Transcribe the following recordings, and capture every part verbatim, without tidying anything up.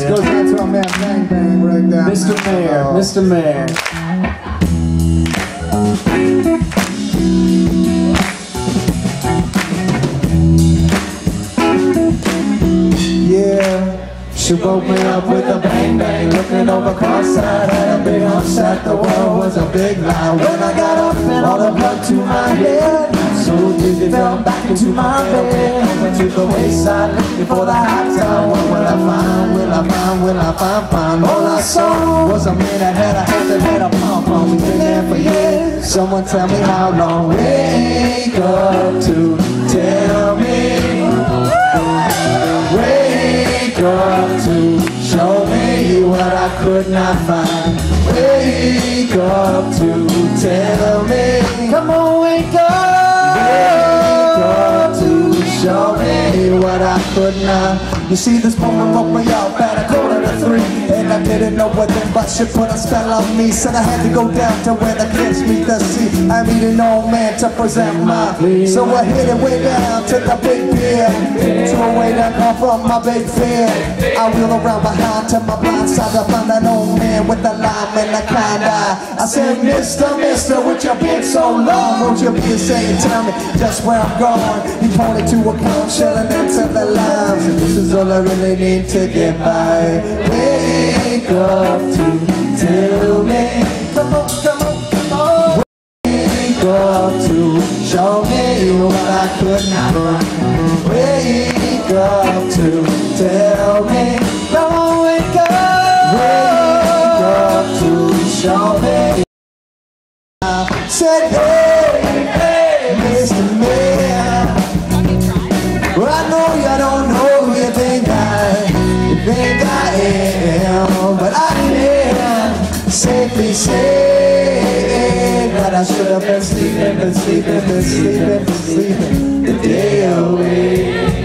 goes out to our man Bang Bang right down. Mister Mayor, Mister Mayor. Yeah. She woke me up with a bang bang, looking over cross-eyed, had a big upset, the world was a big lie. When I got up and all the blood to my head, so dizzy fell back into my bed. Went to the wayside looking for the hot time. What will I find, will I find, will I find, find? All I saw was a man that had a hat that had a pom-pom. We've been there for years, someone tell me how long. Wake up to tell me, wake up to show me what I could not find. Wake up to tell me, come on, wake up. Wake up to show me what I could not. You see, this woman woke me up at a quarter to three, and I didn't know what then, but she put a spell on me. Said I had to go down to where the kids meet the sea. I need an old man to present my plea. So I hit it way down to the big pier, to a way that come from my big fear. I wheel around behind to my blind side to find an old man with a lime and a kind eye. I said, Mister, Mister, what you been so long? Won't you be saying, tell me just where I'm going? He pointed to a clown chilling into the lines. This is all I really need to get by. Wake up to tell me, come on, come on, come on. Wake up to show me what I could not find. Wake up to tell me, come on, wake up. Wake up to show me. I said, hey, hey, Mister Mayor, well, I know you don't know who you think I, you think I am, but I can safely say that I should have been sleeping, been sleeping, been sleeping, been sleeping the day away.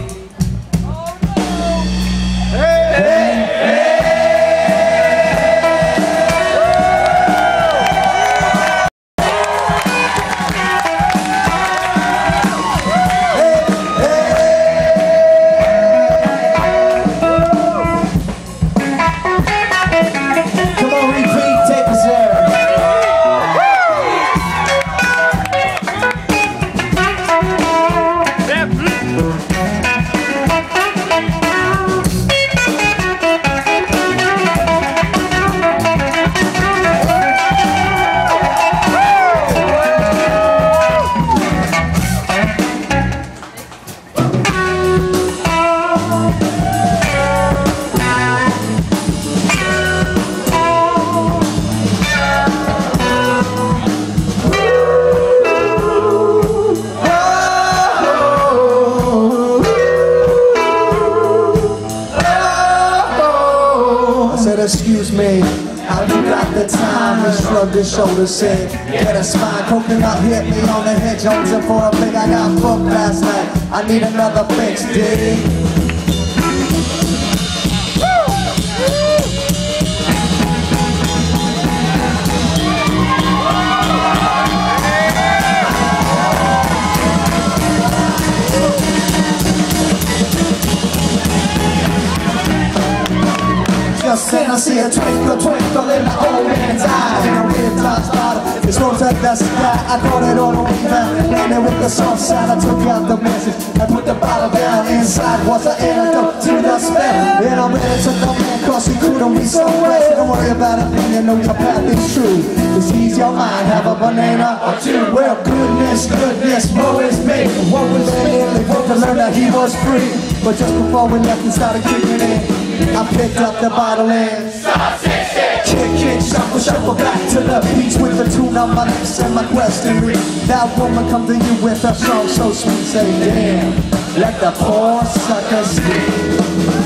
Excuse me, how you got the time? He shrugged his shoulders, said, get a spine. Coconut hit me on the head, Jonesing for a pig. I got booked last night, I need another fix, dig? And I see a twinkle, twinkle in the old man's eye. And a weird top bottle, it's rose at the sky. I caught it on a weaver, landed with the soft side. I took out the message, I put the bottle down. Inside was an antidote to the smell. Then I ran into the man, cause he couldn't be so wet. Don't worry about a thing, you know your path is true. Just ease your mind, have a banana or two. Well, goodness, goodness, woe is me. Woe is me, they wrote to learn that he was free. But just before we left, he started kicking in. I picked up the bottle and kick, kick, shuffle, shuffle back to the beach with the tune on my lips and my question read. That woman come to you with a song so sweet, say damn, let the poor sucker sleep.